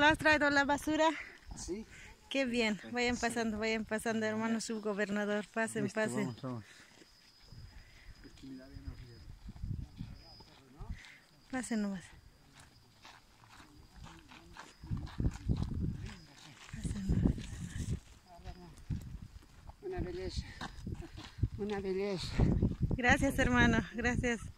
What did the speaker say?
lo has traído la basura? Sí. Qué bien. Vayan pasando, hermano subgobernador. Pasen, Listo, pasen. vamos. Pasen nomás. Pasen nomás. Una belleza. Una belleza. Gracias, hermano. Gracias.